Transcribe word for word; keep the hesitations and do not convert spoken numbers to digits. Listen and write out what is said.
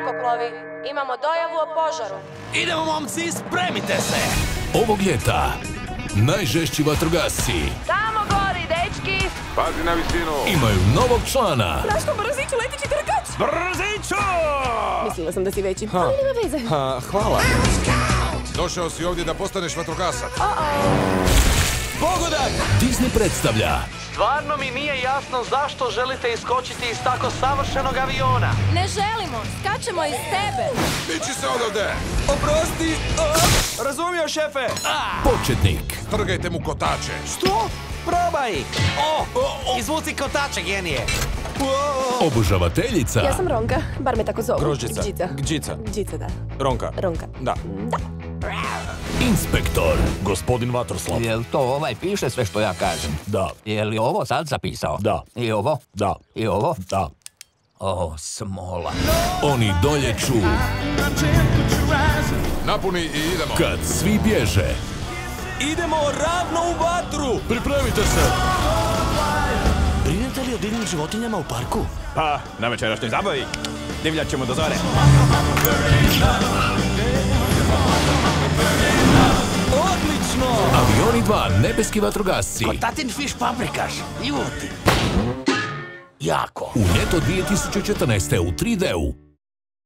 zrakoplovi. Imamo dojavu o požaru. Idemo, momci, spremite se! Ovog ljeta najžešći vatrogasci Samo gori, dečki! Pazi na visinu! imaju novog člana. Znaš što, brziću, letići trkač! Brziću! Mislila sam da si veći, ali nema veze. Ha, hvala. Došao si ovdje da postaneš vatrogasac. Pogodak! Disney predstavlja Stvarno mi nije jasno zašto želite iskočiti iz tako savršenog aviona. Ne želimo, skačemo iz tebe! Miči se odavde! Oprosti! O, razumio, šefe! početnik. Trgajte mu kotače! Što? Probaj! O, izvuci kotače, genije. Obožavateljica Ja sam Ronka, bar me tako zovu. Grožđica. Gđica. Gđica. Gđica, da. Ronka. Ronka. Da. inspektor. Gospodin Vatroslav. Jel to ovaj piše sve što ja kažem? Da. Je li ovo sad zapisao? Da. I ovo? Da. I ovo? Da. O, smola. Oni doljeću Napuni i idemo! kad svi bježe. Idemo ravno u vatru! Pripremite se. Brinete li o divnim životinjama u parku? Pa, na večerašnjoj zabavi. Divljat ćemo do zore. Odlično! Avioni dva, nebeski vatrogasci. Tatin fiš paprikaš, ljuti. Jako. U ljeto dvije tisuće četrnaeste u tri D-u.